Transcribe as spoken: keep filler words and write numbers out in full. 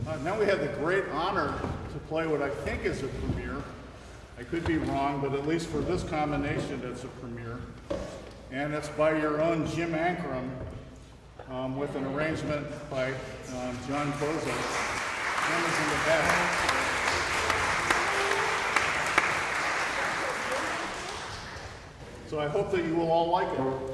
Uh, now we have the great honor to play what I think is a premiere. I could be wrong, but at least for this combination, it's a premiere. And it's by your own Jim Ankrum, um, with an arrangement by um, John Bozo. Jim is in the back. So I hope that you will all like it.